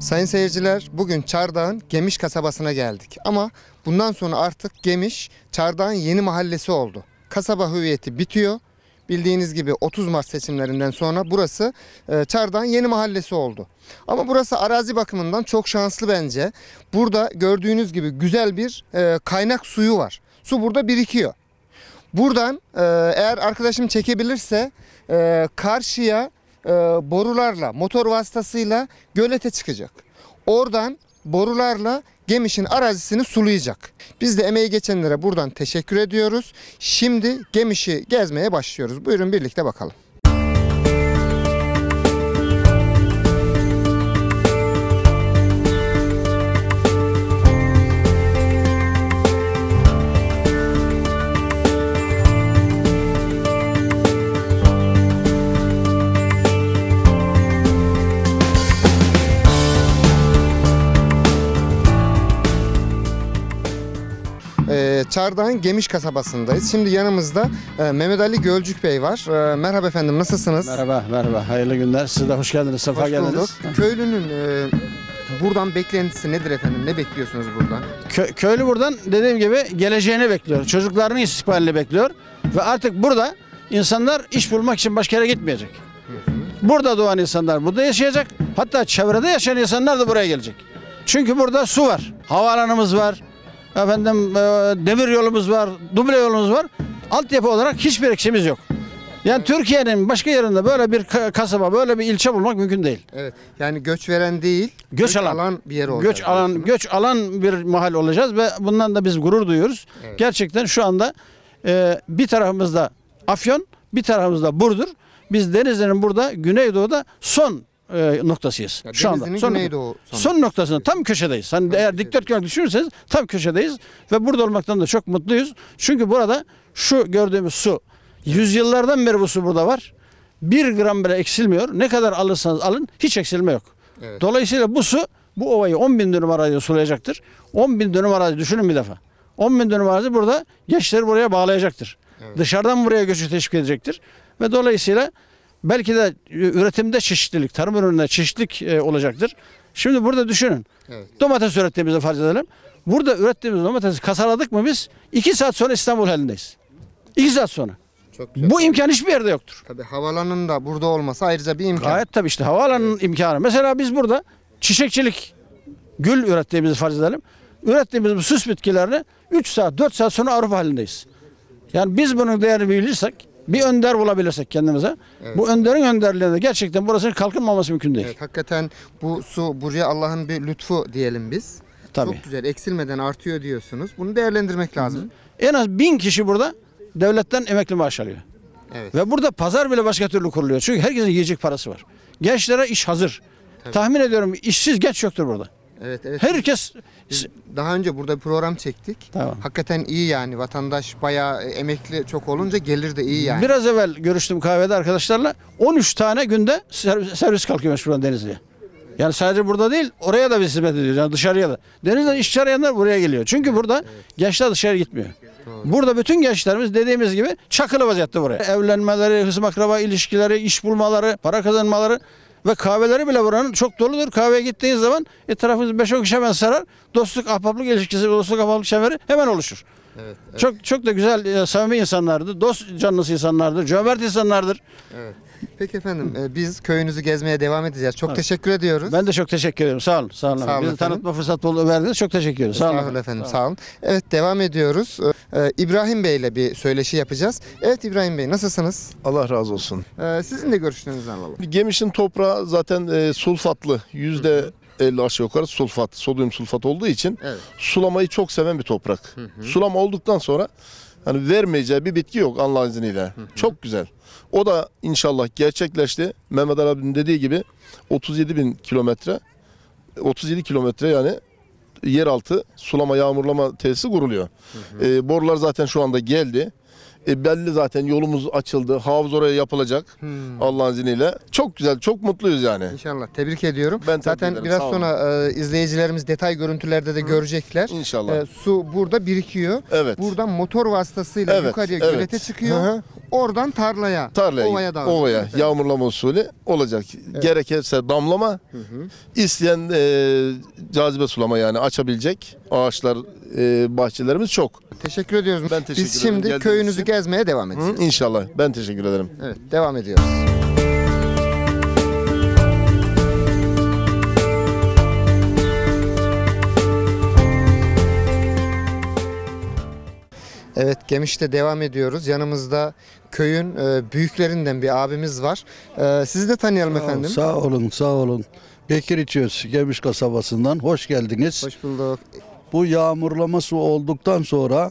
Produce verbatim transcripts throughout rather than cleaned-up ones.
Sayın seyirciler, bugün Çardağ'ın Gemiş kasabasına geldik. Ama bundan sonra artık Gemiş, Çardağ'ın yeni mahallesi oldu. Kasaba hüviyeti bitiyor. Bildiğiniz gibi otuz Mart seçimlerinden sonra burası Çardağ'ın yeni mahallesi oldu. Ama burası arazi bakımından çok şanslı bence. Burada gördüğünüz gibi güzel bir kaynak suyu var. Su burada birikiyor. Buradan eğer arkadaşım çekebilirse karşıya borularla, motor vasıtasıyla gölete çıkacak. Oradan borularla Gemiş'in arazisini sulayacak. Biz de emeği geçenlere buradan teşekkür ediyoruz. Şimdi Gemiş'i gezmeye başlıyoruz. Buyurun birlikte bakalım. Çardağ'ın Gemiş kasabasındayız. Şimdi yanımızda Mehmet Ali Gölcük Bey var. Merhaba efendim, nasılsınız? Merhaba, merhaba. Hayırlı günler. Siz de hoş geldiniz, sefa hoş geldiniz. Köylünün e, buradan beklentisi nedir efendim? Ne bekliyorsunuz buradan? Kö köylü buradan dediğim gibi geleceğini bekliyor. Çocuklarının istikbalini bekliyor. Ve artık burada insanlar iş bulmak için başka yere gitmeyecek. Hı hı. Burada doğan insanlar burada yaşayacak. Hatta çevrede yaşayan insanlar da buraya gelecek. Çünkü burada su var, havaalanımız var. Efendim demir yolumuz var, duble yolumuz var. Altyapı olarak hiçbir eksiğimiz yok. Yani Türkiye'nin başka yerinde böyle bir kasaba, böyle bir ilçe bulmak mümkün değil. Evet. Yani göç veren değil, göç, göç alan, alan bir yer olacak. Göç alan, göç alan bir mahalle olacağız ve bundan da biz gurur duyuyoruz. Evet. Gerçekten şu anda e, bir tarafımızda Afyon, bir tarafımızda Burdur. Biz Denizli'nin burada Güneydoğu'da son E, noktasıyız. Ya şu anda son, Güneydoğu son noktasında tam köşedeyiz. Hani tam eğer köşede. Dikdörtgen düşünürseniz tam köşedeyiz ve burada olmaktan da çok mutluyuz. Çünkü burada şu gördüğümüz su, yüzyıllardan beri bu su burada var. Bir gram bile eksilmiyor. Ne kadar alırsanız alın hiç eksilme yok. Evet. Dolayısıyla bu su bu ovayı on bin dönüm araziye sulayacaktır. on bin dönüm arazi düşünün bir defa. on bin dönüm arazi burada gençleri buraya bağlayacaktır. Evet. Dışarıdan buraya göçü teşvik edecektir. Ve dolayısıyla belki de üretimde çeşitlilik, tarım ürününde çeşitlilik e, olacaktır. Şimdi burada düşünün. Evet. Domates ürettiğimizi farz edelim. Burada ürettiğimiz domatesi kasaladık mı biz iki saat sonra İstanbul halindeyiz. iki saat sonra. Çok güzel. Bu imkan hiçbir yerde yoktur. Tabii havaalanının da burada olması ayrıca bir imkan. Gayet tabii işte havaalanının evet. imkanı. Mesela biz burada çiçekçilik, gül ürettiğimizi farz edelim. Ürettiğimiz bu süs bitkilerini üç saat, dört saat sonra Avrupa halindeyiz. Yani biz bunun değerini bilirsek, bir önder bulabilirsek kendimize. Evet. Bu önderin önderliğinde gerçekten burasının kalkınmaması mümkün değil. Evet, hakikaten bu su buraya Allah'ın bir lütfu diyelim biz. Tabii. Çok güzel, eksilmeden artıyor diyorsunuz. Bunu değerlendirmek lazım. Hı-hı. En az bin kişi burada devletten emekli maaş alıyor. Evet. Ve burada pazar bile başka türlü kuruluyor. Çünkü herkesin yiyecek parası var. Gençlere iş hazır. Tabii. Tahmin ediyorum işsiz genç yoktur burada. Evet, evet. Herkes biz daha önce burada bir program çektik. Tamam. Hakikaten iyi yani. Vatandaş bayağı emekli çok olunca gelir de iyi yani. Biraz evvel görüştüm kahvede arkadaşlarla. on üç tane günde servis kalkıyormuş buradan Denizli'ye. Yani sadece burada değil, oraya da biz hizmet ediyoruz. Yani dışarıya da. Denizli'den iş arayanlar buraya geliyor. Çünkü burada evet. gençler dışarı gitmiyor. Doğru. Burada bütün gençlerimiz dediğimiz gibi çakılı vaziyette buraya. Evlenmeleri, hısım akraba ilişkileri, iş bulmaları, para kazanmaları ve kahveleri bile buranın çok doludur. Kahveye gittiğiniz zaman etrafınız beş on kişi hemen sarar. Dostluk, ahbaplık ilişkisi, dostluk, ahbaplık çemberi hemen oluşur. Evet, evet. Çok çok da güzel, samimi insanlardır. Dost canlısı insanlardır. Cömert insanlardır. Evet. Peki efendim, biz köyünüzü gezmeye devam edeceğiz. Çok evet. teşekkür ediyoruz. Ben de çok teşekkür ederim. Sağ olun. Sağ olun. Sağ olun Bizi efendim. Tanıtma fırsatı verdiniz. Çok teşekkür ederim. Sağ olun. Sağ olun efendim. Sağ olun. Sağ olun. Evet, devam ediyoruz. Ee, İbrahim Bey ile bir söyleşi yapacağız. Evet İbrahim Bey, nasılsınız? Allah razı olsun. Ee, sizin de görüşlerinizi alalım. Gemiş'in toprağı zaten e, sulfatlı. Yüzde elli aşağı yukarı sulfat, sodyum sulfat olduğu için evet. sulamayı çok seven bir toprak. Hı hı. Sulama olduktan sonra hani vermeyeceği bir bitki yok Allah'ın izniyle. Hı hı. Çok güzel. O da inşallah gerçekleşti. Mehmet Ali abinin dediği gibi otuz yedi bin kilometre, otuz yedi kilometre yani yeraltı sulama yağmurlama tesisi kuruluyor. Hı hı. E, borular zaten şu anda geldi. E, belli zaten yolumuz açıldı. Havuz oraya yapılacak. Hmm. Allah'ın izniyle. Çok güzel, çok mutluyuz yani. İnşallah. Tebrik ediyorum. Ben tebrik Zaten ederim, biraz sağ olun. sonra e, izleyicilerimiz detay görüntülerde de görecekler. İnşallah. E, su burada birikiyor. Evet. Buradan motor vasıtasıyla Evet, yukarıya evet. gölete çıkıyor. Hı hı. Oradan tarlaya, Tarlaya, ovaya dağılıyor. ovaya, Evet. yağmurlama usulü olacak. Gerekirse damlama, isteyen e, cazibe sulama yani açabilecek ağaçlar, e, bahçelerimiz çok. Teşekkür ediyoruz. Ben teşekkür Biz ederim şimdi geldiğiniz köyünüzü için. gezmeye devam edeceğiz. Hı, İnşallah. Ben teşekkür ederim. Evet, devam ediyoruz. Evet, Gemiş'te devam ediyoruz. Yanımızda köyün e, büyüklerinden bir abimiz var. E, sizi de tanıyalım efendim. Sağ olun, sağ olun. Bekir İçöz, Gemiş kasabasından hoş geldiniz. Hoş bulduk. Bu yağmurlama su olduktan sonra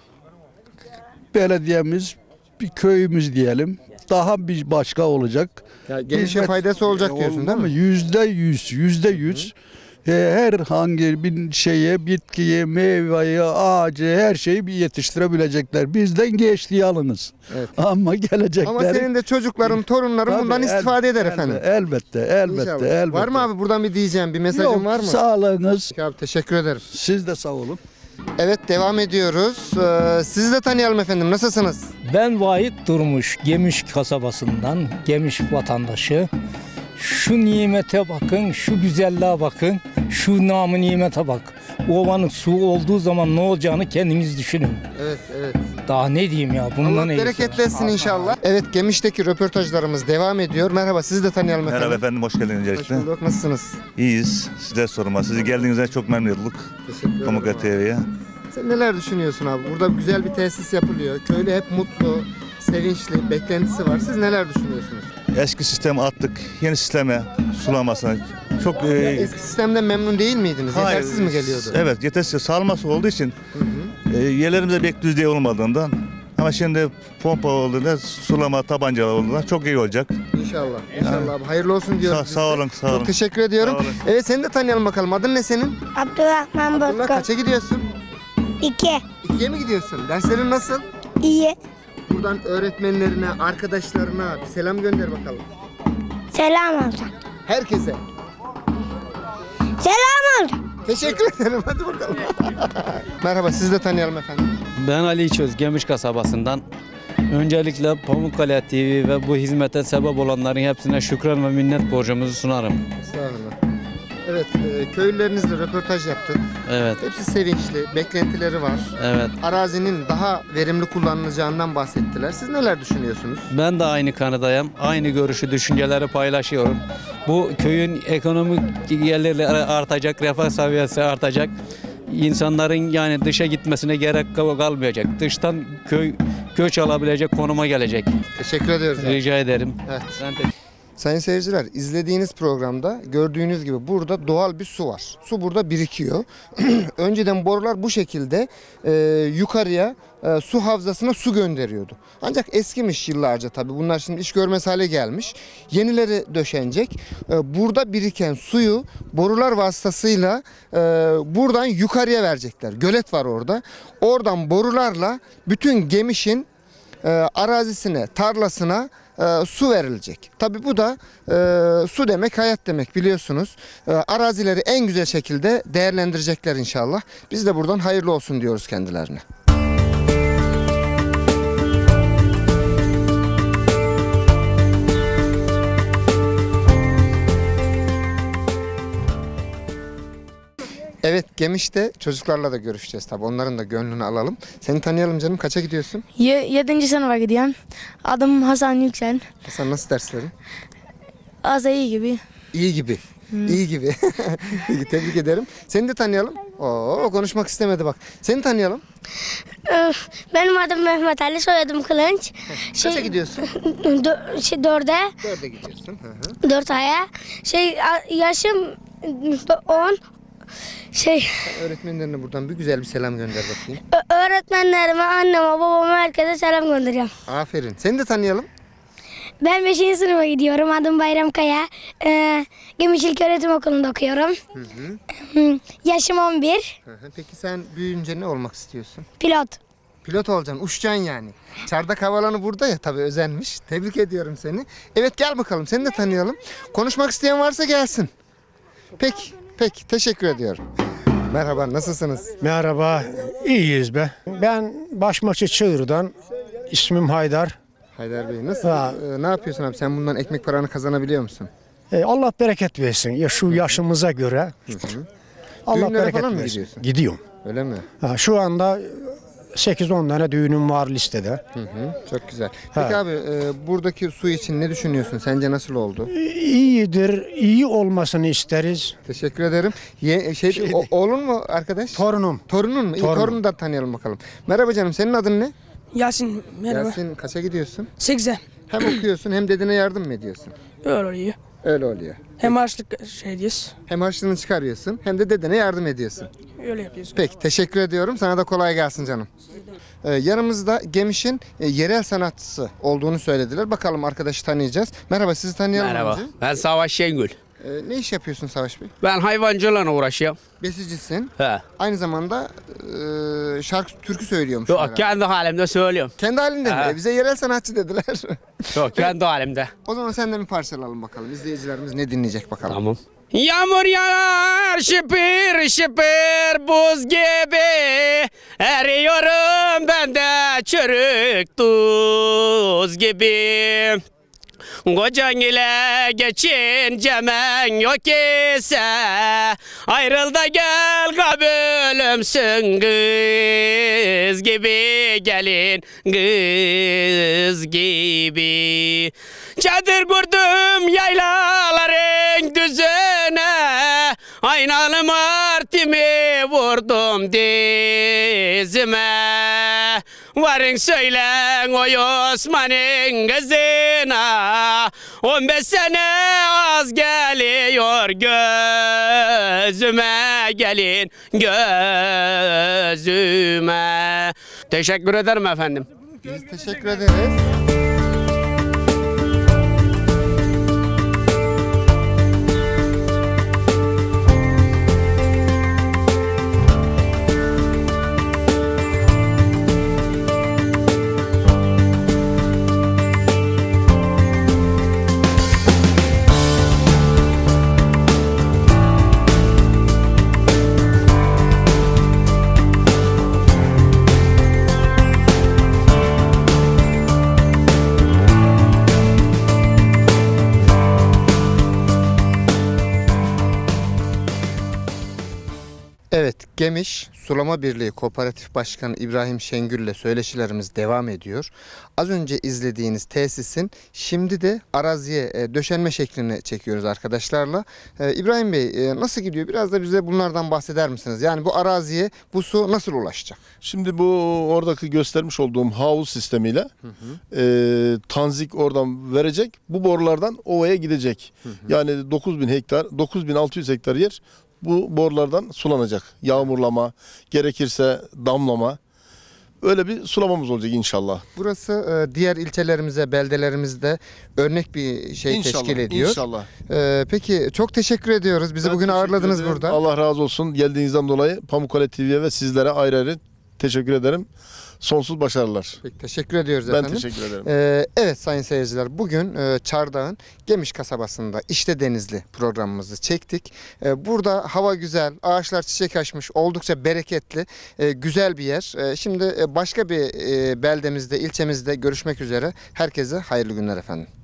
belediyemiz, bir köyümüz diyelim, daha bir başka olacak. Ya, Gemiş'e Hizmet- faydası olacak E, diyorsun değil oldu mu? mi? Yüzde yüz, yüzde yüz. E, herhangi bir şeye, bitkiye, meyveyi, ağacı, her şeyi bir yetiştirebilecekler. Bizden geçtiği alınız. Evet. Ama gelecekler. Ama senin de çocukların, torunların Tabii, bundan el- istifade eder elbe- efendim. Elbette, elbette, İnşallah. elbette. Var mı abi buradan bir diyeceğim, bir mesajın Yok, var mı? sağlığınız. Abi teşekkür ederim. Siz de sağ olun. Evet, devam ediyoruz. Ee, sizi de tanıyalım efendim. Nasılsınız? Ben Vahit Durmuş, Gemiş kasabasından, Gemiş vatandaşı. Şu nimete bakın, şu güzelliğe bakın, şu namı nimete bak. Ovanın su olduğu zaman ne olacağını kendiniz düşünün. Evet, evet. Daha ne diyeyim ya, bundan Allah ne bereketlesin inşallah. Evet, Gemiş'teki röportajlarımız devam ediyor. Merhaba, sizi de tanıyalım efendim. Merhaba efendim, hoş geldiniz Hoş öncelikle. bulduk. Nasılsınız? İyiyiz, size sorma. Sizi geldiğinizden çok memnun olduk. Teşekkür ederim. Pamukkale abi. T V'ye. Sen neler düşünüyorsun abi? Burada güzel bir tesis yapılıyor. Köylü hep mutlu, sevinçli, beklentisi var. Siz neler düşünüyorsunuz? Eski sistemi attık, yeni sisteme, sulamasına çok... e, Eski sistemden memnun değil miydiniz? hayır, Yetersiz mi geliyordu? Evet, yetersiz. Salması olduğu için Hı hı. e, yerlerimize pek düzey olmadığından ama şimdi pompa olduğunda, sulama tabancalar olduğundan çok iyi olacak. İnşallah. İnşallah abi. Hayırlı olsun diyoruz. Sağ, biz sağ de. olun, sağ olun. Çok teşekkür ediyorum. Sağ olun. Evet, seni de tanıyalım bakalım. Adın ne senin? Abdurrahman Abdullah, Bozkurt. kaça gidiyorsun? İki. İkiye mi gidiyorsun? Derslerin nasıl? İyi. Buradan öğretmenlerine, arkadaşlarına bir selam gönder bakalım. Selam olsun. Herkese. Selam olsun. Teşekkür ederim. Hadi bakalım. Merhaba, sizi de tanıyalım efendim. Ben Ali İçöz, Gemiş kasabasından. Öncelikle Pamukkale T V ve bu hizmete sebep olanların hepsine şükran ve minnet borcumuzu sunarım. Estağfurullah. Evet, e, köylülerinizle röportaj yaptık. Evet, Hepsi sevinçli, beklentileri var. evet. Arazinin daha verimli kullanılacağından bahsettiler. Siz neler düşünüyorsunuz? Ben de aynı kanıdayım. Aynı görüşü, düşünceleri paylaşıyorum. Bu köyün ekonomik gelirleri artacak, refah seviyesi artacak. İnsanların yani dışa gitmesine gerek kal- kalmayacak. Dıştan köy göç alabilecek konuma gelecek. Teşekkür ediyoruz. Rica ederim. Evet. Ben de Sayın seyirciler, izlediğiniz programda gördüğünüz gibi burada doğal bir su var. Su burada birikiyor. Önceden borular bu şekilde e, yukarıya e, su havzasına su gönderiyordu. Ancak eskimiş yıllarca tabii. Bunlar şimdi iş görmez hale gelmiş. Yenileri döşenecek. E, burada biriken suyu borular vasıtasıyla e, buradan yukarıya verecekler. Gölet var orada. Oradan borularla bütün Gemiş'in e, arazisine, tarlasına e, su verilecek. Tabi bu da e, su demek hayat demek biliyorsunuz. E, arazileri en güzel şekilde değerlendirecekler inşallah. Biz de buradan hayırlı olsun diyoruz kendilerine. Evet, Gemiş'te çocuklarla da görüşeceğiz tabi. Onların da gönlünü alalım. Seni tanıyalım canım. Kaça gidiyorsun? Ye, yedinci sınıfa gidiyorum. Adım Hasan Yüksel. Hasan, nasıl derslerin? Az iyi gibi. İyi gibi. İyi gibi. İyi, tebrik ederim. Seni de tanıyalım. Oo, konuşmak istemedi bak. Seni tanıyalım. Öf, Benim adım Mehmet Ali, soyadım Kılınç. Kaça gidiyorsun? dö- şey, dörde, Dörde gidiyorsun. Hı hı. dört aya. Şey, a- yaşım on. Şey, Öğretmenlerine buradan bir güzel bir selam gönder bakayım. ö- öğretmenlerime, anneme, babama, herkese selam gönderiyorum. Aferin. Seni de tanıyalım. Ben beşinci sınıfa gidiyorum. Adım Bayram Kaya. Ee, Gemiş İlköğretim Okulu'nda okuyorum. Hı hı. Hı, Yaşım on bir. Hı hı. Peki sen büyüyünce ne olmak istiyorsun? Pilot. Pilot olacaksın, uçacaksın yani. Çardak Havalanı burada ya, tabii özenmiş. Tebrik ediyorum seni. Evet, gel bakalım, seni de tanıyalım. Konuşmak isteyen varsa gelsin. Peki, peki, teşekkür ediyorum. Merhaba, nasılsınız? Merhaba, iyiyiz be. Ben Başmakçı Çığır'dan, ismim Haydar. Haydar Bey, nasıl? Ha. Ee, ne yapıyorsun abi? Sen bundan ekmek paranı kazanabiliyor musun? E, Allah bereket versin. Ya şu yaşımıza göre. Allah Düğünlere bereket falan mı versin. gidiyorsun? Gidiyorum. Öyle mi? Ha, şu anda sekiz on tane düğünüm var listede. Hı hı, çok güzel. Peki Ha. abi, e, buradaki su için ne düşünüyorsun? Sence nasıl oldu? İyidir, iyi olmasını isteriz. Teşekkür ederim. Ye, şey, Şey o- oğlun mu arkadaş? Torunum. Torunun mu? İyi, Torunum. torunu da tanıyalım bakalım. Merhaba canım, senin adın ne? Yasin merhaba. Yasin, kaça gidiyorsun? sekize. Hem okuyorsun hem dedene yardım mı ediyorsun? Öyle oluyor. Öyle oluyor. Hem harçlık şey diyoruz. Hem harçlığını çıkarıyorsun hem de dedene yardım ediyorsun. Öyle yapıyoruz. Peki, teşekkür ediyorum. Sana da kolay gelsin canım. Ee, yanımızda Gemiş'in e, yerel sanatçısı olduğunu söylediler. Bakalım arkadaşı tanıyacağız. Merhaba, sizi tanıyalım. Merhaba. önce. Ben Savaş Şengül. Ee, ne iş yapıyorsun Savaş Bey? Ben hayvancılığına uğraşıyorum. Besicisin. He. Aynı zamanda e, şarkı, türkü söylüyormuş. Yok, herhalde. kendi halimde söylüyorum. Kendi halinde mi? Aha. E, Bize yerel sanatçı dediler. Yok, kendi halimde. O zaman senden bir parçalalım bakalım. İzleyicilerimiz ne dinleyecek bakalım. Tamam. Yağmur yağar şıpır şıpır buz gibi, eriyorum ben de çürük tuz gibi. Kocan ile geçince men yok ise, ayrıl da gel kabulümsün kız gibi, gelin kız gibi. Çadır kurdum yaylaların düzüne, aynalı martimi vurdum dizime. Varın söylen oy Osman'ın kızına, on beş sene az geliyor gözüme, gelin gözüme. Teşekkür ederim efendim. Biz teşekkür ederiz. Evet, Gemiş Sulama Birliği Kooperatif Başkanı İbrahim Şengül ile söyleşilerimiz devam ediyor. Az önce izlediğiniz tesisin şimdi de araziye e, döşenme şeklini çekiyoruz arkadaşlarla. E, İbrahim Bey, e, nasıl gidiyor? Biraz da bize bunlardan bahseder misiniz? Yani bu araziye bu su nasıl ulaşacak? Şimdi bu oradaki göstermiş olduğum havuz sistemiyle Hı hı. e, tanzik oradan verecek. Bu borulardan ovaya gidecek. Hı hı. Yani dokuz bin hektar, dokuz bin altı yüz hektar yer bu borulardan sulanacak. Yağmurlama, gerekirse damlama. Öyle bir sulamamız olacak inşallah. Burası e, diğer ilçelerimize, beldelerimizde örnek bir şey İnşallah, teşkil ediyor. İnşallah. E, peki, çok teşekkür ediyoruz. Bizi Ben bugün teşekkür ağırladınız ederim. burada. Allah razı olsun. Geldiğinizden dolayı Pamukkale T V'ye ve sizlere ayrı ayrı teşekkür ederim. Sonsuz başarılar. Peki, teşekkür ediyoruz Ben efendim. teşekkür ederim. Ee, evet sayın seyirciler, bugün e, Çardağ'ın Gemiş kasabasında İşte Denizli programımızı çektik. E, burada hava güzel, ağaçlar çiçek açmış, oldukça bereketli, e, güzel bir yer. E, şimdi e, başka bir e, beldemizde, ilçemizde görüşmek üzere. Herkese hayırlı günler efendim.